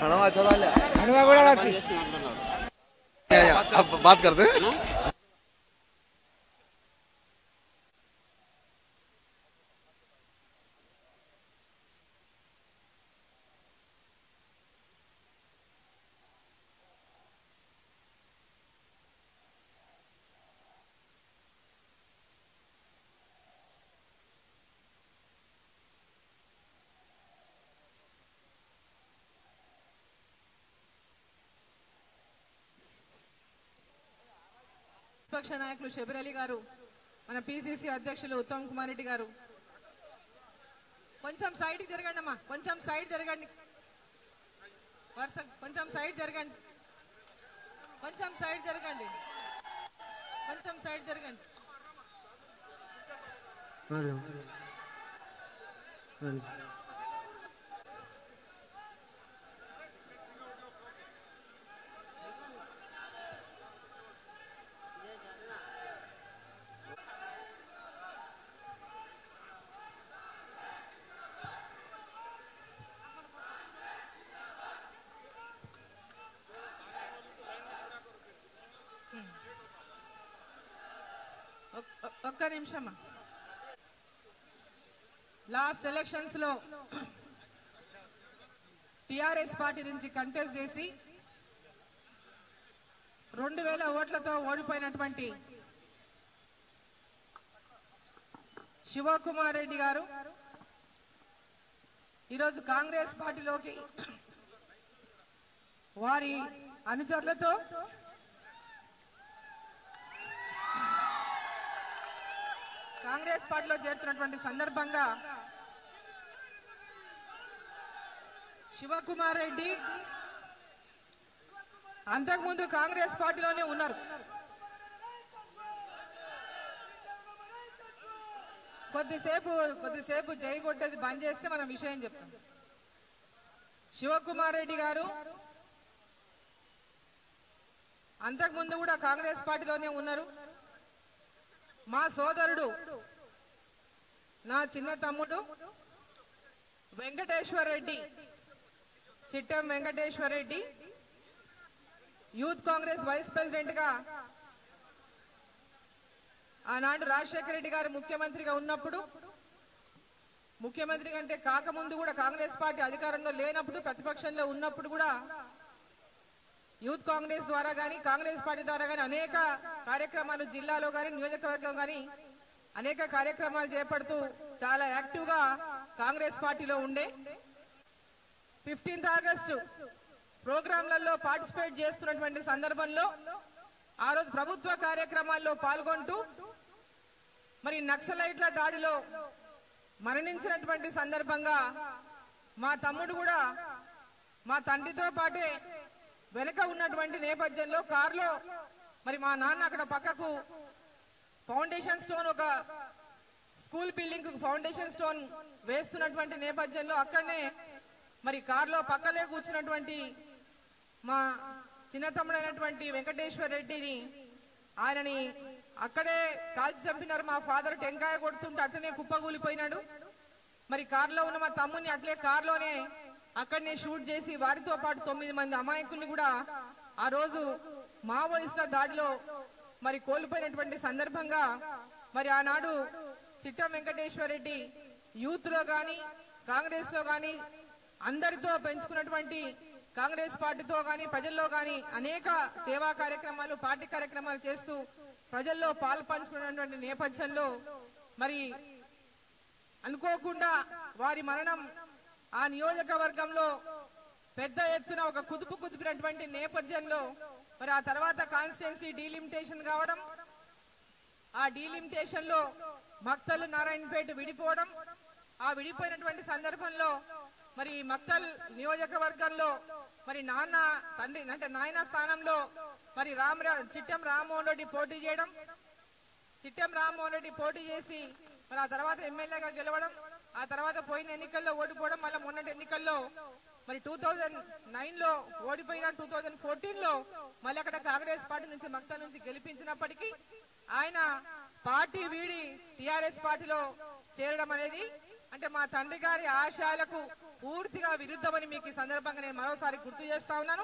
कड़वा चला ले कड़वा కూడా अब बात करते हैं విపక్ష నాయకులు షబీర్ అలీ గారు, మన పిసిసి అధ్యక్షులు ఉత్తమ్ కుమార్ రెడ్డి గారు, కొంచెం సైడ్ జరగండి అమ్మా, కొంచెం సైడ్ జరగండి, వరుస కొంచెం సైడ్ జరగండి, కొంచెం సైడ్ జరగండి, కొంచెం సైడ్ జరగండి. ఒక్క నిమిషమా. లాస్ట్ ఎలక్షన్స్ లో టిఆర్ఎస్ పార్టీ నుంచి కంటెస్ట్ చేసి 2000 ఓట్లతో ఓడిపోయినటువంటి శివకుమార్ రెడ్డి గారు ఈరోజు కాంగ్రెస్ పార్టీలోకి వారి అనుచరులతో కాంగ్రెస్ పార్టీలో చేరుతున్నటువంటి సందర్భంగా శివకుమార్ రెడ్డి అంతకుముందు కాంగ్రెస్ పార్టీలోనే ఉన్నారు. కొద్దిసేపు జై కొట్టేది బంద్ చేస్తే మనం విషయం చెప్తాం. శివకుమార్ రెడ్డి గారు అంతకుముందు కూడా కాంగ్రెస్ పార్టీలోనే ఉన్నారు. మా సోదరుడు, నా చిన్న తమ్ముడు Venkateshwara Reddy, Chittam Venkateshwara Reddy youth Congress vice president గా ఆనాడు రాజశేఖర రెడ్డి గారు ముఖ్యమంత్రిగా ఉన్నప్పుడు, ముఖ్యమంత్రి కంటే కాకముందు కూడా కాంగ్రెస్ పార్టీ అధికారంలో లేనప్పుడు, ప్రతిపక్షంలో ఉన్నప్పుడు కూడా యూత్ కాంగ్రెస్ ద్వారా గానీ కాంగ్రెస్ పార్టీ ద్వారా గానీ అనేక కార్యక్రమాలు జిల్లాలో గానీ నియోజకవర్గం గానీ అనేక కార్యక్రమాలు చేపడుతూ చాలా యాక్టివ్ గా కాంగ్రెస్ పార్టీలో ఉండే. 15th ఆగస్టు ప్రోగ్రాంలలో పార్టిసిపేట్ చేస్తున్నటువంటి సందర్భంలో ఆ రోజు ప్రభుత్వ కార్యక్రమాల్లో పాల్గొంటూ మరి నక్సలైట్ల దాడిలో మరణించినటువంటి సందర్భంగా మా తమ్ముడు కూడా మా తండ్రితో పాటే వెనక ఉన్నటువంటి నేపథ్యంలో కారులో మరి మా నాన్న అక్కడ పక్కకు ఫౌండేషన్ స్టోన్, ఒక స్కూల్ బిల్డింగ్ కు ఫౌండేషన్ స్టోన్ వేస్తున్నటువంటి నేపథ్యంలో అక్కడనే మరి కారులో పక్కలే కూర్చున్నటువంటి మా చిన్న తమ్ముడైనటువంటి వెంకటేశ్వర రెడ్డిని ఆయనని అక్కడే కాల్చి చంపినారు. మా ఫాదర్ టెంకాయ కొడుతుంటే అట్లనే కుప్పగూలిపోయినాడు. మరి కారులో ఉన్న మా తమ్ముని అట్లే కారులోనే అక్కడనే షూట్ చేసి వారితో పాటు 9 మంది అమాయకుల్ని కూడా ఆ రోజు మావోయిస్టుల దాడిలో మరి కోల్పోయినటువంటి సందర్భంగా మరి ఆనాడు చిట్టం వెంకటేశ్వర రెడ్డి యూత్ లో గాని కాంగ్రెస్ లో గాని అందరితో పెంచుకున్నటువంటి కాంగ్రెస్ పార్టీతో గాని ప్రజల్లో గాని అనేక సేవా కార్యక్రమాలు, పార్టీ కార్యక్రమాలు చేస్తూ ప్రజల్లో పాలు పంచుకున్నటువంటి నేపథ్యంలో మరి అనుకోకుండా వారి మరణం ఆ నియోజకవర్గంలో పెద్ద ఎత్తున ఒక కుదిపినటువంటి నేపథ్యంలో మరి ఆ తర్వాత కాన్స్టిట్యున్సీ డీలిమిటేషన్ కావడం, ఆ డీలిమిటేషన్ లో మక్తల్ నారాయణపేట విడిపోవడం, ఆ విడిపోయినటువంటి సందర్భంలో మరి మక్తల్ నియోజకవర్గంలో మరి నాన్న తండ్రి అంటే నాయన స్థానంలో మరి చిట్టం రామ్మోహన్ రెడ్డి పోటీ చేయడం, చిట్టం రామ్మోహన్ రెడ్డి పోటీ చేసి మరి ఆ తర్వాత ఎమ్మెల్యేగా గెలవడం, ఆ తర్వాత పోయిన ఎన్నికల్లో ఓడిపోవడం, మళ్ళీ మొన్నటి ఎన్నికల్లో మరి 2009లో ఓడిపోయిన 2014లో మళ్ళీ అక్కడ కాంగ్రెస్ పార్టీ నుంచి మక్తల్ నుంచి గెలిపించినప్పటికీ ఆయన పార్టీ వీడి టిఆర్ఎస్ పార్టీలో చేరడం అనేది అంటే మా తండ్రి గారి ఆశయాలకు పూర్తిగా విరుద్ధమని మీకు ఈ సందర్భంగా నేను మరోసారి గుర్తు చేస్తా ఉన్నాను.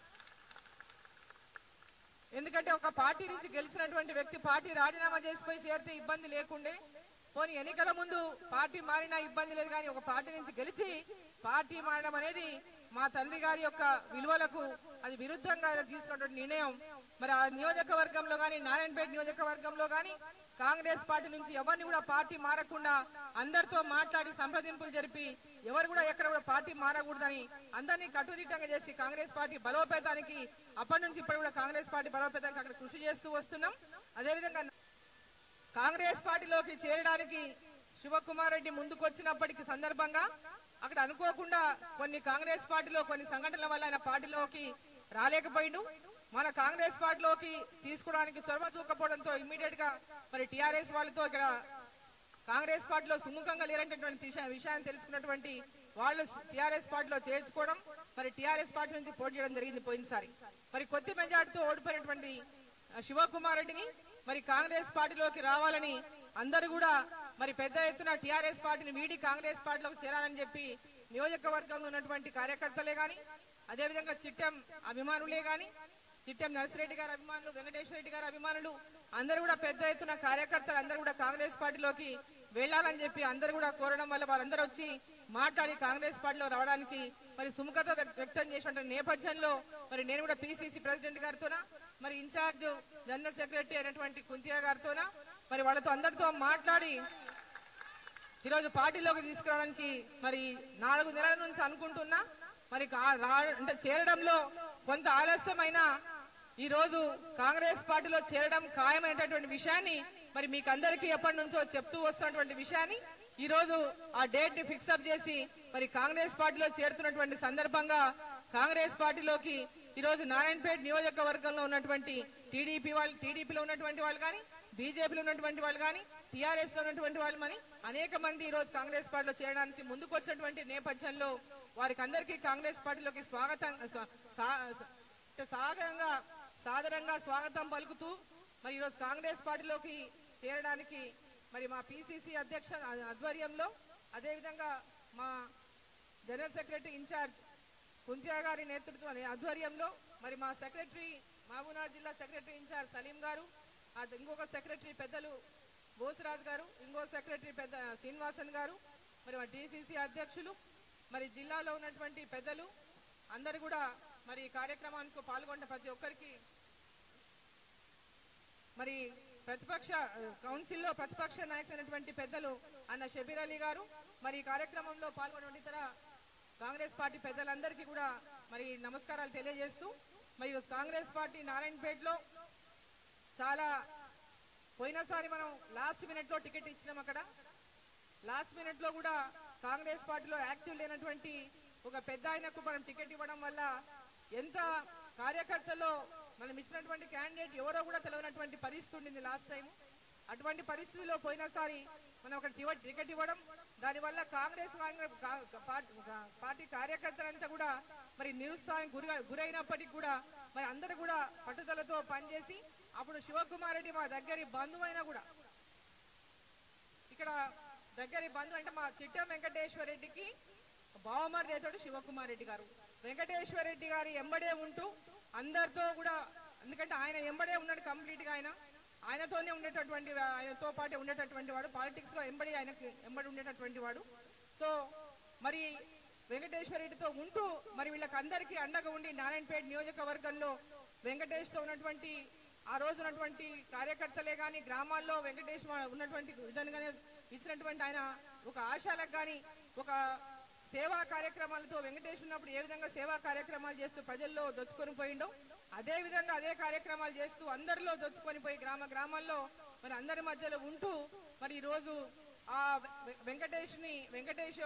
ఎందుకంటే ఒక పార్టీ నుంచి గెలిచినటువంటి వ్యక్తి పార్టీ రాజీనామా చేసిపోయి చేరితే ఇబ్బంది లేకుండే, పోనీ ఎన్నికల ముందు పార్టీ మారినా ఇబ్బంది లేదు, కానీ ఒక పార్టీ నుంచి గెలిచి పార్టీ మారడం అనేది మా తండ్రి గారి యొక్క విలువలకు అది విరుద్ధంగా తీసుకున్నటువంటి నిర్ణయం. మరి ఆ నియోజకవర్గంలో గాని, నారాయణపేట నియోజకవర్గంలో గాని కాంగ్రెస్ పార్టీ నుంచి ఎవరిని కూడా పార్టీ మారకుండా అందరితో మాట్లాడి సంప్రదింపులు జరిపి ఎవరు కూడా ఎక్కడ కూడా పార్టీ మారకూడదని అందరినీ కట్టుదిట్టంగా చేసి కాంగ్రెస్ పార్టీ బలోపేతానికి అప్పటి నుంచి ఇప్పుడు కూడా కాంగ్రెస్ పార్టీ బలోపేతానికి అక్కడ కృషి చేస్తూ వస్తున్నాం. అదేవిధంగా కాంగ్రెస్ పార్టీలోకి చేరడానికి శివకుమార్ రెడ్డి ముందుకు వచ్చినప్పటికీ సందర్భంగా అక్కడ అనుకోకుండా కొన్ని కాంగ్రెస్ పార్టీలో కొన్ని సంఘటనల వల్ల ఆయన పార్టీలోకి రాలేకపోయిండు. మన కాంగ్రెస్ పార్టీలోకి తీసుకోవడానికి చొరవ చూకపోవడంతో ఇమ్మీడియట్ గా మరి టిఆర్ఎస్ వాళ్ళతో ఇక్కడ కాంగ్రెస్ పార్టీలో సుముఖంగా లేనటువంటి విషయాన్ని తెలుసుకున్నటువంటి వాళ్ళు టిఆర్ఎస్ పార్టీలో చేర్చుకోవడం, మరి టిఆర్ఎస్ పార్టీ నుంచి పోటీ చేయడం జరిగింది పోయినసారి. మరి కొద్ది మెజార్టీతో ఓడిపోయినటువంటి శివకుమార్ రెడ్డిని మరి కాంగ్రెస్ పార్టీలోకి రావాలని అందరూ కూడా మరి పెద్ద ఎత్తున టిఆర్ఎస్ పార్టీని వీడి కాంగ్రెస్ పార్టీలోకి చేరాలని చెప్పి నియోజకవర్గంలో ఉన్నటువంటి కార్యకర్తలే గాని, అదేవిధంగా చిట్టెం అభిమానులే గాని, చిట్టెం నర్సిరెడ్డి గారి అభిమానులు, వెంకటేశ్వర రెడ్డి గారి అభిమానులు అందరూ కూడా పెద్ద ఎత్తున కార్యకర్తలు అందరూ కూడా కాంగ్రెస్ పార్టీలోకి వెళ్లాలని చెప్పి అందరూ కూడా కోరడం వల్ల వారందరూ వచ్చి మాట్లాడి కాంగ్రెస్ పార్టీలో రావడానికి మరి సుముఖత వ్యక్తం చేసినటువంటి నేపథ్యంలో మరి నేను కూడా పిసిసి ప్రెసిడెంట్ గారితోనా, మరి ఇన్ఛార్జ్ జనరల్ సెక్రటరీ అయినటువంటి కుంతియా గారితోనా మరి వాళ్ళతో అందరితో మాట్లాడి ఈరోజు పార్టీలోకి తీసుకురావడానికి మరి 4 నెలల నుంచి అనుకుంటున్నా. మరి అంటే చేరడంలో కొంత ఆలస్యమైన ఈ రోజు కాంగ్రెస్ పార్టీలో చేరడం ఖాయమైనటువంటి విషయాన్ని మరి మీకు అందరికీ ఎప్పటి నుంచో చెప్తూ వస్తున్నటువంటి విషయాన్ని ఈ రోజు ఆ డేట్ ని ఫిక్స్ అప్ చేసి మరి కాంగ్రెస్ పార్టీలో చేరుతున్నటువంటి సందర్భంగా కాంగ్రెస్ పార్టీలోకి ఈ రోజు నారాయణపేట నియోజకవర్గంలో ఉన్నటువంటి టీడీపీలో ఉన్నటువంటి వాళ్ళు కానీ, బీజేపీలో ఉన్నటువంటి వాళ్ళు కానీ, టీఆర్ఎస్ లో ఉన్నటువంటి వాళ్ళు కానీ అనేక మంది ఈ రోజు కాంగ్రెస్ పార్టీలో చేరడానికి ముందుకు వచ్చినటువంటి నేపథ్యంలో వారికి అందరికీ కాంగ్రెస్ పార్టీలోకి సాదరంగా స్వాగతం పలుకుతూ మరి ఈరోజు కాంగ్రెస్ పార్టీలోకి చేరడానికి మరి మా పిసిసి అధ్యక్ష ఆధ్వర్యంలో, అదేవిధంగా మా జనరల్ సెక్రటరీ ఇన్ఛార్జ్ కుంతియా గారి నేతృత్వం ఆధ్వర్యంలో మరి మా సెక్రటరీ మహబూబ్నగర్ జిల్లా సెక్రటరీ ఇన్ఛార్జ్ సలీం గారు, ఇంకొక సెక్రటరీ పెద్దలు బోసరాజు గారు, ఇంకో సెక్రటరీ పెద్ద శ్రీనివాసన్ గారు, మరి మా డిసిసి అధ్యక్షులు, మరి జిల్లాలో ఉన్నటువంటి పెద్దలు అందరు కూడా మరి కార్యక్రమానికి పాల్గొన్న ప్రతి ఒక్కరికి, మరి ప్రతిపక్ష కౌన్సిల్లో ప్రతిపక్ష నాయకులైనటువంటి పెద్దలు అన్న షబీర్ అలీ గారు, మరి కార్యక్రమంలో పాల్గొన్న ఇతర కాంగ్రెస్ పార్టీ పెద్దలందరికీ కూడా మరి నమస్కారాలు తెలియజేస్తూ మరి కాంగ్రెస్ పార్టీ నారాయణపేటలో చాలా పోయినసారి మనం లాస్ట్ మినిట్ లో టికెట్ ఇచ్చినాం. అక్కడ లాస్ట్ మినిట్ లో కూడా కాంగ్రెస్ పార్టీలో యాక్టివ్ లేనటువంటి ఒక పెద్ద ఆయనకు మనం టికెట్ ఇవ్వడం వల్ల ఎంత కార్యకర్తలో మనం ఇచ్చినటువంటి క్యాండిడేట్ ఎవరో కూడా తెలియనటువంటి పరిస్థితి ఉండింది లాస్ట్ టైం. అటువంటి పరిస్థితిలో పోయినసారి మనం ఒక టికెట్ ఇవ్వడం, దానివల్ల కాంగ్రెస్ పార్టీ కార్యకర్తలంతా కూడా మరి నిరుత్సాహం గురైనప్పటికీ కూడా మరి అందరూ కూడా పట్టుదలతో పనిచేసి అప్పుడు శివకుమార్ రెడ్డి మా దగ్గరి బంధువైనా కూడా, ఇక్కడ దగ్గరి బంధువు అంటే మా చిట్టెం వెంకటేశ్వర రెడ్డికి బావమరిదేతోడు శివకుమార్ రెడ్డి గారు. వెంకటేశ్వర రెడ్డి గారి ఎంబడే ఉంటూ అందరితో కూడా, ఎందుకంటే ఆయన ఎంబడే ఉన్నాడు కంప్లీట్ గా, ఆయనతోనే ఉండేటటువంటి, ఆయనతో పాటే ఉండేటటువంటి వాడు, పాలిటిక్స్ లో ఎంబడి ఉండేటటువంటి వాడు. సో మరి వెంకటేశ్వర రెడ్డితో ఉంటూ మరి వీళ్ళకి అందరికీ అండగా ఉండి నారాయణపేట నియోజకవర్గంలో వెంకటేష్ తో ఉన్నటువంటి ఆ రోజు ఉన్నటువంటి కార్యకర్తలే గాని, గ్రామాల్లో వెంకటేష్ ఉన్నటువంటి విధంగానే ఇచ్చినటువంటి ఆయన ఒక ఆశాలకు గాని, ఒక సేవా కార్యక్రమాలతో వెంకటేష్ ఉన్నప్పుడు ఏ విధంగా సేవా కార్యక్రమాలు చేస్తూ ప్రజల్లో దొచ్చుకొని పోయిండో అదే విధంగా అదే కార్యక్రమాలు చేస్తూ అందరిలో దొచ్చుకొని పోయి గ్రామాల్లో మరి అందరి మధ్యలో ఉంటూ మరి ఈ రోజు ఆ వెంకటేష్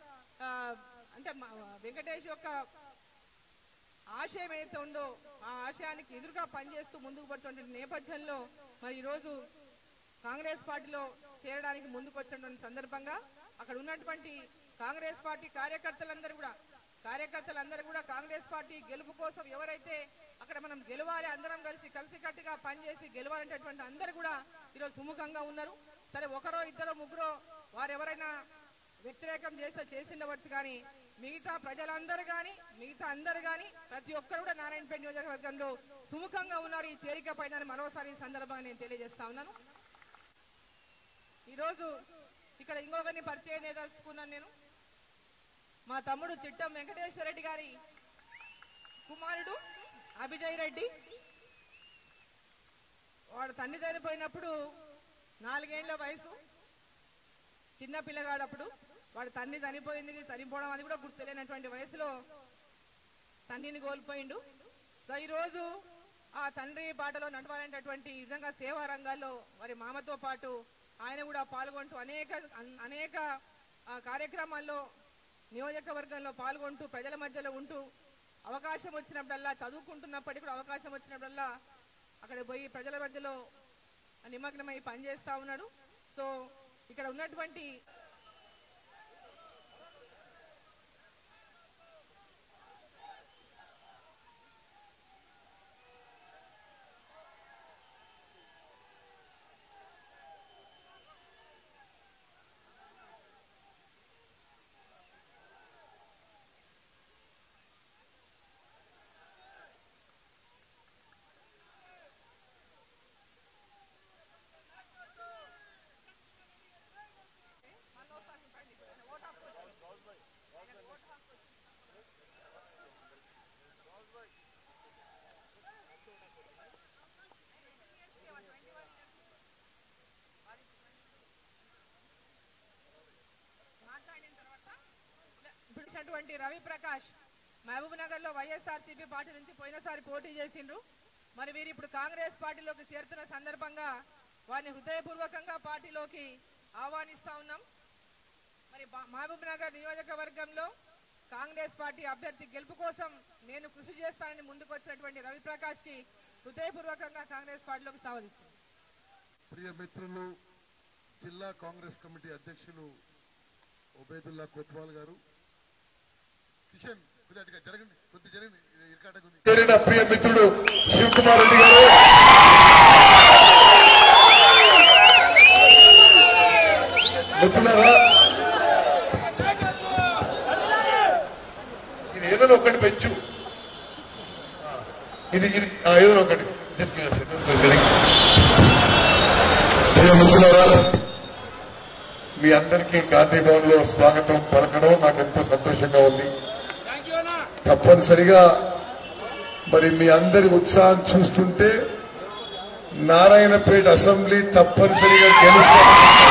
యొక్క ఆశయం ఏదైతే ఉందో ఆ ఆశయానికి ఎదురుగా పనిచేస్తూ ముందుకు పడుతున్న నేపథ్యంలో మరి ఈ రోజు కాంగ్రెస్ పార్టీలో చేరడానికి ముందుకు వచ్చినటువంటి సందర్భంగా అక్కడ ఉన్నటువంటి కాంగ్రెస్ పార్టీ కార్యకర్తలందరూ కూడా కాంగ్రెస్ పార్టీ గెలుపు కోసం ఎవరైతే అక్కడ మనం గెలవాలి, అందరం కలిసికట్టుగా పనిచేసి గెలవాలనేటటువంటి అందరూ కూడా ఈరోజు సుముఖంగా ఉన్నారు. సరే ఒకరో ఇద్దరో ముగ్గురో వారెవరైనా వ్యతిరేకం చేసిండవచ్చు కానీ మిగతా ప్రజలందరూ కానీ అందరూ కానీ ప్రతి ఒక్కరు కూడా నారాయణపేట నియోజకవర్గంలో సుముఖంగా ఉన్నారు ఈ చేరిక పైన మరోసారి ఈ సందర్భంగా నేను తెలియజేస్తా ఉన్నాను. ఈరోజు ఇక్కడ ఇంకొకరిని పరిచయం చేయదలుచుకున్నాను. నేను మా తమ్ముడు చిట్టం వెంకటేశ్వర రెడ్డి గారి కుమారుడు అభిజయ్ రెడ్డి. వాడు తండ్రి చనిపోయినప్పుడు 4 ఏళ్ల వయసు, చిన్న పిల్లగాడప్పుడు. వాడు తండ్రి చనిపోవడం అది కూడా గుర్తు తెలియనటువంటి వయసులో తండ్రిని కోల్పోయిండు. సో ఈరోజు ఆ తండ్రి బాటలో నడవాలనేటటువంటి నిజంగా సేవా రంగాల్లో మరి మామతో పాటు ఆయన కూడా పాల్గొంటూ అనేక కార్యక్రమాల్లో నియోజకవర్గంలో పాల్గొంటూ ప్రజల మధ్యలో ఉంటూ అవకాశం వచ్చినప్పుడల్లా, చదువుకుంటున్నప్పటికీ కూడా అవకాశం వచ్చినప్పుడల్లా అక్కడ పోయి ప్రజల మధ్యలో నిమగ్నమై పనిచేస్తా ఉన్నాడు. సో ఇక్కడ ఉన్నటువంటి రవి ప్రకాష్ మహబూబ్ నగర్ లో వైఎస్ఆర్సీపీ పార్టీ నుంచి పోయినసారి పోటీ చేసిండ్రు. మరి వీరు ఇప్పుడు కాంగ్రెస్ పార్టీలోకి చేరుతున్న సందర్భంగా వారిని హృదయపూర్వకంగా పార్టీలోకి ఆహ్వానిస్తా ఉన్నాం. మరి మహబూబ్ నగర్ నియోజకవర్గంలో కాంగ్రెస్ పార్టీ అభ్యర్థి గెలుపు కోసం నేను కృషి చేస్తానని ముందుకు వచ్చినటువంటి రవి ప్రకాష్ కి హృదయపూర్వకంగా కాంగ్రెస్ పార్టీలోకి స్వాగతిస్తాను. ప్రియ మిత్రులు, జిల్లా కాంగ్రెస్ కమిటీ అధ్యక్షులు ఒబేదుల్లా కొత్వాల్ గారు, కిషన్ జరగండి, కొద్ది జరగండి, ప్రియ మిత్రుడు శివ్ కుమార్ రెడ్డి గారు, మిత్రులారా ఇది ఏదైనా ఒకటి పెంచు, ఇది ఏదైనా ఒకటి. మిత్రులారా, మీ అందరికీ గాంధీ భవన్ లో స్వాగతం పలకడం నాకు ఎంతో సంతోషంగా ఉంది. తప్పనిసరిగా మరి మీ అందరి ఉత్సాహం చూస్తుంటే నారాయణపేట అసెంబ్లీ తప్పనిసరిగా గెలుస్తారు.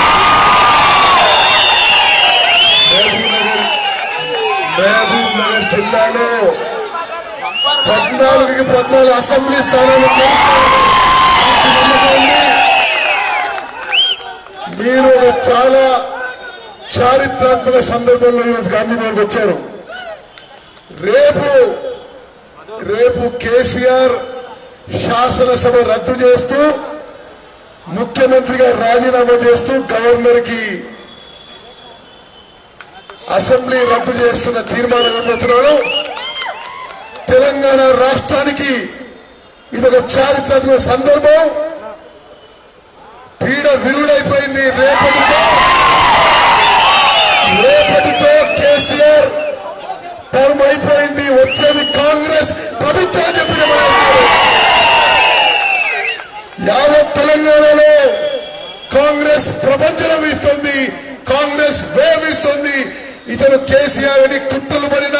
మహబూబ్ నగర్ జిల్లాలో 14 అసెంబ్లీ స్థానాలు మీరు చాలా చారిత్రాత్మక సందర్భంలో ఈరోజు గాంధీ భవన్కి వచ్చారు. రేపు కేసీఆర్ శాసనసభ రద్దు చేస్తూ ముఖ్యమంత్రిగా రాజీనామా చేస్తూ గవర్నర్ కి అసెంబ్లీ రద్దు చేస్తున్న తీర్మానం ఏర్పడుతున్నాడు. తెలంగాణ రాష్ట్రానికి ఇదొక చారిత్రాత్మక సందర్భం. పీడ విరుడైపోయింది. రేపటితో కేసీఆర్ టర్మ్ అయిపోయింది. వచ్చేది కాంగ్రెస్ ప్రభుత్వం చెప్పిన యావత్ తెలంగాణలో కాంగ్రెస్ ప్రపంచం ఇస్తుంది, కాంగ్రెస్ వేవ్ ఇస్తుంది. ఇతను కేసీఆర్ అని కుట్రలు పడినా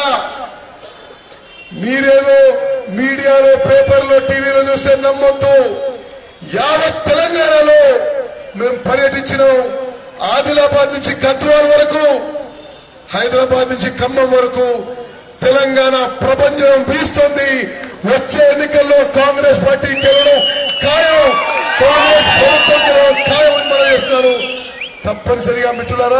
మీరేదో మీడియాలో, పేపర్లో, టీవీలో చూస్తే నమ్మొద్దు. యావత్ తెలంగాణలో మేము పర్యటించినాం. ఆదిలాబాద్ నుంచి గద్వాల్ వరకు, హైదరాబాద్ నుంచి ఖమ్మం వరకు తెలంగాణ ప్రపంచం వీస్తుంది. వచ్చే ఎన్నికల్లో కాంగ్రెస్ పార్టీ గెలవడం ఖాయం, కాంగ్రెస్ ప్రభుత్వం గెలవడం ఖాయం అని మనం చేస్తున్నారు. తప్పనిసరిగా మిత్రులారా,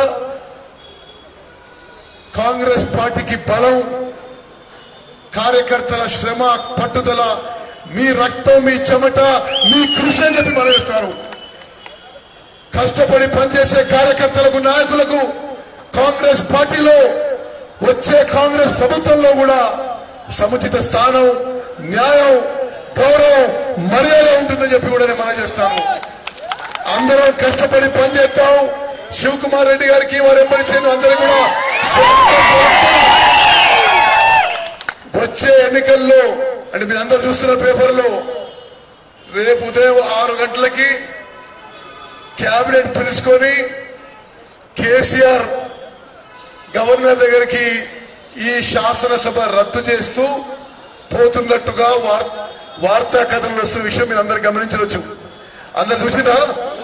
కాంగ్రెస్ పార్టీకి బలం కార్యకర్తల శ్రమ, పట్టుదల, మీ రక్తం, మీ చెమట, మీ కృషి అని చెప్పి మనం చేస్తున్నారు. కష్టపడి పనిచేసే కార్యకర్తలకు, నాయకులకు కాంగ్రెస్ పార్టీలో, వచ్చే కాంగ్రెస్ ప్రభుత్వంలో కూడా సముచిత స్థానం, న్యాయం, గౌరవం, మర్యాద ఉంటుందని చెప్పి కూడా నేను మనం చేస్తాను. అందరం కష్టపడి పనిచేద్దాం, శివకుమార్ రెడ్డి గారికి వారు ఎంబడించిన అందరూ కూడా స్వాగతం పలుకుతూ వచ్చే ఎన్నికల్లో అంటే మీరు అందరూ చూస్తున్న పేపర్లో రేపు ఉదయం 6 గంటలకి క్యాబినెట్ పిలుచుకొని కేసీఆర్ గవర్నర్ దగ్గరికి ఈ శాసనసభ రద్దు చేస్తూ పోతున్నట్టుగా వార్తా కథలు వస్తున్న విషయం మీరు అందరు గమనించవచ్చు. అందరు చూసినా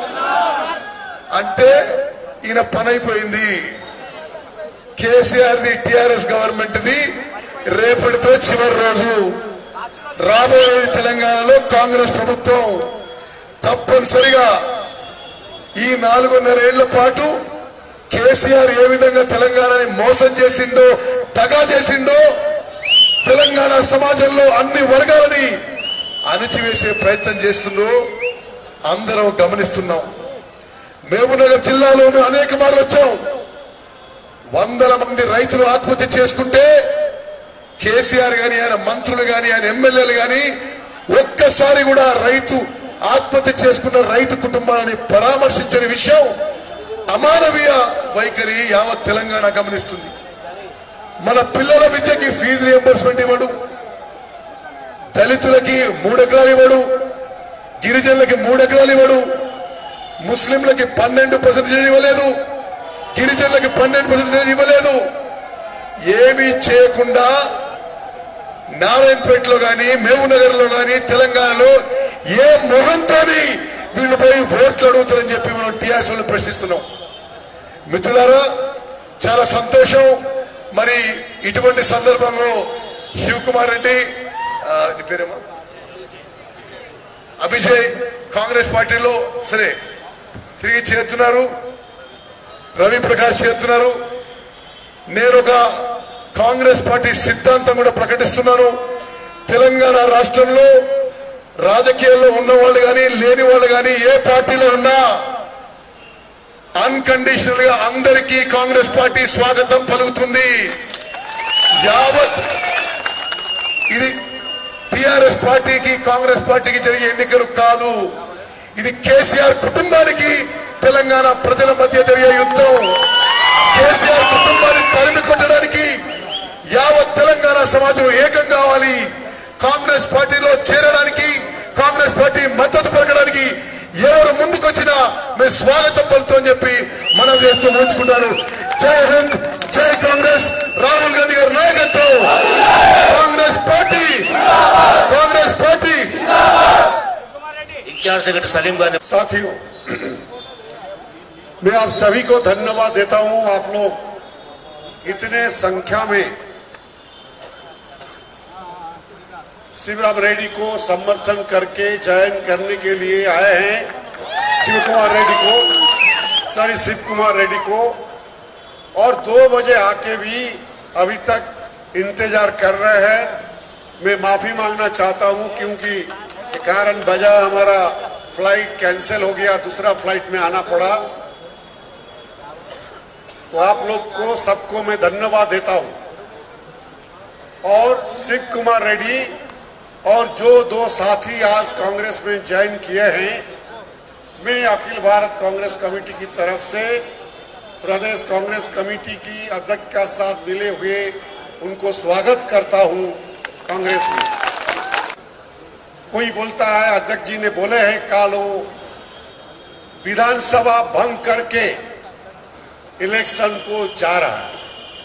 అంటే ఈయన పని అయిపోయింది. కేసీఆర్ ది టిఆర్ఎస్ గవర్నమెంట్ ది రేపటితో చివరి రోజు. రాబోయే తెలంగాణలో కాంగ్రెస్ ప్రభుత్వం తప్పనిసరిగా ఈ 4.5 ఏళ్ల పాటు కేసీఆర్ ఏ విధంగా తెలంగాణని మోసం చేసిండో, దగా చేసిండో, తెలంగాణ సమాజంలో అన్ని వర్గాలని అణిచివేసే ప్రయత్నం చేస్తుండో అందరం గమనిస్తున్నాం. మహబూబ్నగర్ జిల్లాలోనూ అనేక మార్లు వచ్చాం. 100ల మంది రైతులు ఆత్మహత్య చేసుకుంటే కేసీఆర్ గాని, ఆయన మంత్రులు గాని, ఆయన ఎమ్మెల్యేలు గాని ఒక్కసారి కూడా రైతు ఆత్మహత్య చేసుకున్న రైతు కుటుంబాలని పరామర్శించని విషయం అమానవీయ వైఖరి యావత్ తెలంగాణ గమనిస్తుంది. మన పిల్లల విద్యకి ఫీజు రియంబర్స్మెంట్ ఇవ్వడు, దళితులకి 3 ఎకరాలు ఇవ్వడు, గిరిజనులకి 3 ఎకరాలు ఇవ్వడు, ముస్లింలకి 12% ఇవ్వలేదు, గిరిజనులకి 12% ఇవ్వలేదు. ఏమీ చేయకుండా నారాయణపేటలో గాని, మహబూబ్నగర్ లో గాని, తెలంగాణలో ఏ మొహంతో వీళ్ళు పోయి ఓట్లు అడుగుతారని చెప్పి మనం టీఆర్ఎస్ వాళ్ళు ప్రశ్నిస్తున్నాం. మిత్రులారా, చాలా సంతోషం. మరి ఇటువంటి సందర్భంలో శివకుమార్ రెడ్డి పేరేమో అభిజయ్ కాంగ్రెస్ పార్టీలో సరే తిరిగి చేరుతున్నారు, రవి ప్రకాష్ చేరుతున్నారు. నేను ఒక కాంగ్రెస్ పార్టీ సిద్ధాంతం కూడా ప్రకటిస్తున్నాను. తెలంగాణ రాష్ట్రంలో రాజకీయాల్లో ఉన్న వాళ్ళు కానీ, లేని వాళ్ళు కానీ, ఏ పార్టీలో ఉన్నా అన్కండిషనల్ గా అందరికీ కాంగ్రెస్ పార్టీ స్వాగతం పలుకుతుంది. యావత్ ఇది టిఆర్ఎస్ పార్టీకి, కాంగ్రెస్ పార్టీకి జరిగే ఎన్నికలు కాదు. ఇది కేసీఆర్ కుటుంబానికి, తెలంగాణ ప్రజల మధ్య జరిగే యుద్ధం. కేసీఆర్ కుటుంబాన్ని తరిమి కొట్టడానికి యావత్ తెలంగాణ సమాజం ఏకం కావాలి. కాంగ్రెస్ పార్టీలో చేరడానికి, కాంగ్రెస్ పార్టీ మద్దతు పలకడానికి ఎవరు ముందుకొచ్చినా మేము స్వాగతం పలుకుతామని చెప్పి మనం చేస్తూ ఉంచుకుంటాను. జై హింద్, జై కాంగ్రెస్. రాహుల్ గాంధీ గారి నాయకత్వం, Congress party, Congress party. Incharge secretary Salim Khan. साथियों, मैं आप सभी को धन्यवाद देता हूं। आप लोग इतने संख्या में शिवराम रेड्डी को समर्थन करके ज्वाइन करने के लिए आए हैं। शिव कुमार रेड्डी को और 2 बजे आके भी अभी तक इंतजार कर रहे हैं। मैं माफी मांगना चाहता हूं क्योंकि कारण वजह हमारा फ्लाइट कैंसिल हो गया, दूसरा फ्लाइट में आना पड़ा। तो आप लोग को सबको मैं धन्यवाद देता हूं। और शिव कुमार रेड्डी और जो 2 साथी आज कांग्रेस में ज्वाइन किए हैं, मैं अखिल भारत कांग्रेस कमेटी की तरफ से प्रदेश कांग्रेस कमेटी की अध्यक्ष के साथ मिले हुए उनको स्वागत करता हूं कांग्रेस में। कोई बोलता है, अध्यक्ष जी ने बोले हैं कालो विधानसभा भंग करके इलेक्शन को जा रहा है,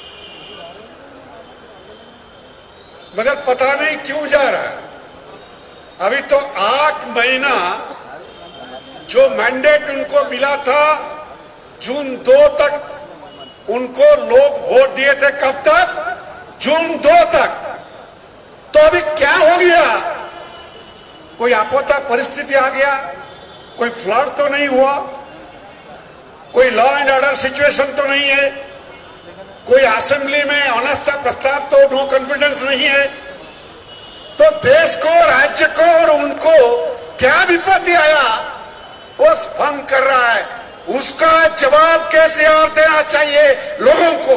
मगर पता नहीं क्यों जा रहा है। अभी तो 8 महीना जो मैंडेट उनको मिला था, जून 2 तक उनको लोग वोट दिए थे। कब तक? जून 2 तक। तो अभी क्या हो गया? कोई आपात परिस्थिति आ गया? कोई फ्लड तो नहीं हुआ? कोई लॉ एंड ऑर्डर सिचुएशन तो नहीं है? कोई असेंबली में अनास्था प्रस्ताव तो नो कॉन्फिडेंस नहीं है? तो देश को, राज्य को और उनको क्या विपत्ति आया वो भंग कर रहा है। उसका जवाब केसीआर देना चाहिए लोगों को।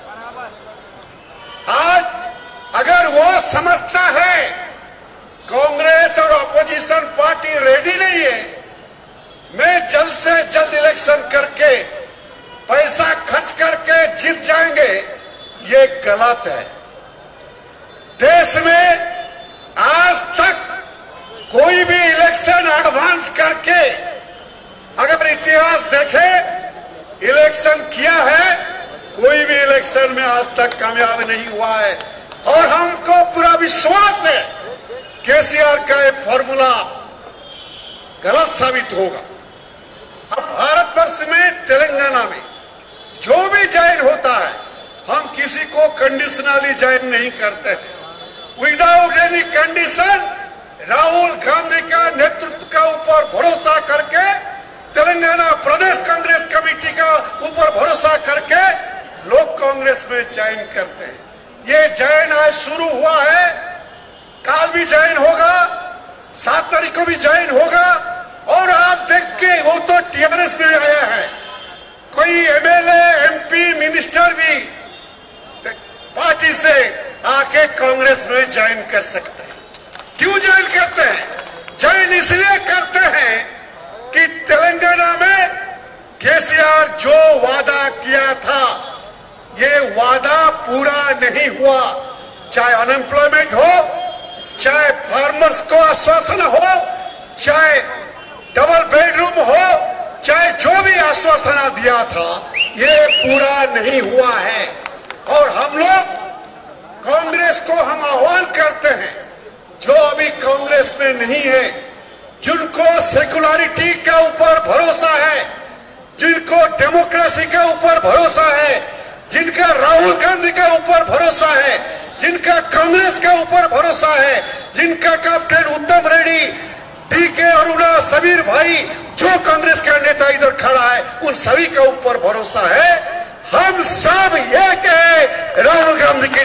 आज अगर वो समझता है कांग्रेस और अपोजिशन पार्टी रेडी नहीं है, मैं जल्द से जल्द इलेक्शन करके पैसा खर्च करके जीत जाएंगे, ये गलत है। देश में आज तक कोई भी इलेक्शन एडवांस करके अगर इतिहास देखे, इलेक्शन किया है, कोई भी इलेक्शन में आज तक कामयाब नहीं हुआ है। और हमको पूरा विश्वास है केसीआर का ये फॉर्मूला गलत साबित होगा। अब भारतवर्ष में तेलंगाना में जो भी ज्वाइन होता है, हम किसी को कंडीशनली ज्वाइन नहीं करते हैं। Without any condition Rahul Gandhi का नेतृत्व का ऊपर भरोसा करके, तेलंगाना प्रदेश कांग्रेस कमेटी का ऊपर भरोसा करके लोग कांग्रेस में ज्वाइन करते हैं। ये ज्वाइन आज शुरू हुआ है, काल भी ज्वाइन होगा, 7 तारीख को भी ज्वाइन होगा। और आप देख के वो तो टीआरएस में आया है, कोई एमएलए एमपी मिनिस्टर भी पार्टी से आके कांग्रेस में ज्वाइन कर सकते हैं। क्यों ज्वाइन करते हैं? ज्वाइन इसलिए करते हैं कि तेलंगाना में केसीआर जो वादा किया था, ये वादा पूरा नहीं हुआ। चाहे अनएम्प्लॉयमेंट हो, चाहे फार्मर्स को आश्वासन हो, चाहे डबल बेडरूम हो, चाहे जो भी आश्वासन दिया था, ये पूरा नहीं हुआ है। और हम लोग कांग्रेस को हम आह्वान करते हैं, जो अभी कांग्रेस में नहीं है, जिनको सेकुलरिटी के ऊपर भरोसा है, जिनको डेमोक्रेसी के ऊपर भरोसा है, जिनका राहुल गांधी के ऊपर भरोसा है, जिनका कांग्रेस के ऊपर भरोसा है, जिनका कैप्टन उत्तम रेड्डी, डीके अरुणा, समीर भाई, जो कांग्रेस का नेता इधर खड़ा है, उन सभी के ऊपर भरोसा है। हम सब एक है राहुल गांधी के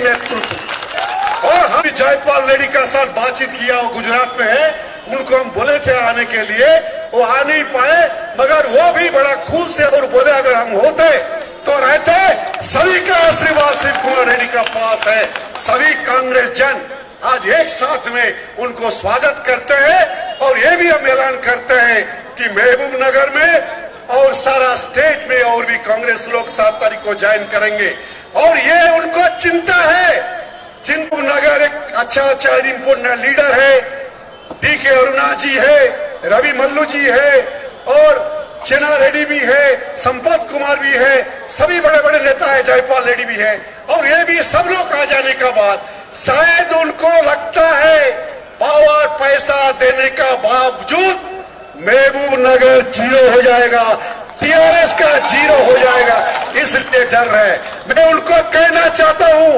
नेतृत्व। और हम जयपाल रेड्डी का साथ बातचीत किया, वो गुजरात में है, उनको हम बोले थे आने के लिए, वो आ नहीं पाए, मगर वो भी बड़ा खुश है और बोले अगर हम होते तो रहते। सभी का आशीर्वाद शिव कुमार रेड्डी का पास है। सभी कांग्रेस जन आज एक साथ में उनको स्वागत करते हैं। और ये भी हम ऐलान करते हैं कि महबूब नगर में और सारा स्टेट में और भी कांग्रेस लोग 7 तारीख को ज्वाइन करेंगे। और ये उनको चिंता है, चिंतु नगर एक अच्छा इंपोर्टेंट लीडर है, डीके अरुणा जी है, रवि मल्लू जी है, और चेना रेड्डी भी है, संपत कुमार भी है, सभी बड़े बड़े नेता है, जयपाल रेड्डी भी है। और ये भी सब लोग आ जाने का बाद शायद उनको लगता है पावर पैसा देने का बावजूद महबूब नगर 0 हो जाएगा, टीआरएस का 0 हो जाएगा, इसलिए डर है। मैं उनको कहना चाहता हूं,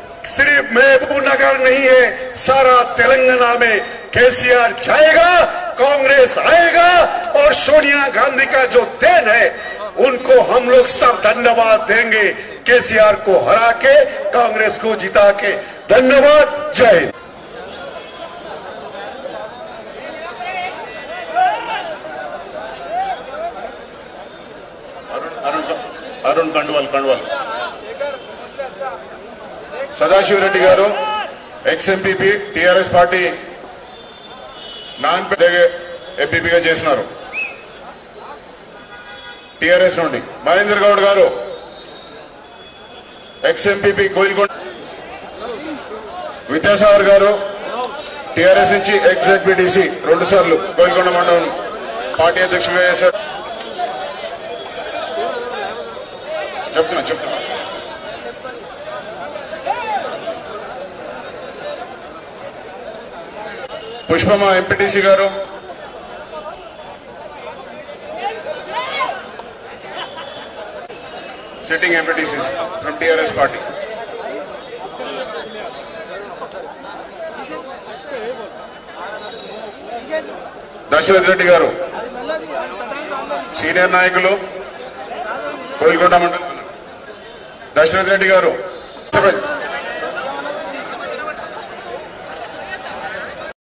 सिर्फ महबूब नगर नहीं है, सारा तेलंगाना में केसीआर जाएगा, कांग्रेस आएगा। और सोनिया गांधी का जो देन है, उनको हम लोग सब धन्यवाद देंगे, केसीआर को हरा के, कांग्रेस को जिता के। धन्यवाद, जय हिंद। अरुण कंडवाल सदाशिव रेड्डी गारू एक्स-एमपीपी टीआरएस पार्टी नान ఎంపీపీగా చేస్తున్నారు। టీఆర్ఎస్ నుండి మహేందర్ గౌడ్ గారు ఎక్స్-ఎంపీపీ కోయిల్కొండ, విద్యాసాగర్ గారు టీఆర్ఎస్ నుంచి ఎక్స్-జెడ్పీటీసీ 2 సార్లు కోయిల్కొండ మండలం పార్టీ అధ్యక్షులుగా చేశారు। చెప్తున్నా పుష్పమ ఎంపీటీసీ గారు, sitting MPTCs from TRS party. Dasharath Reddy గారు సీనియర్ నాయకులు కోయిల్కొండ మండలం। దశరథ్ రెడ్డి గారు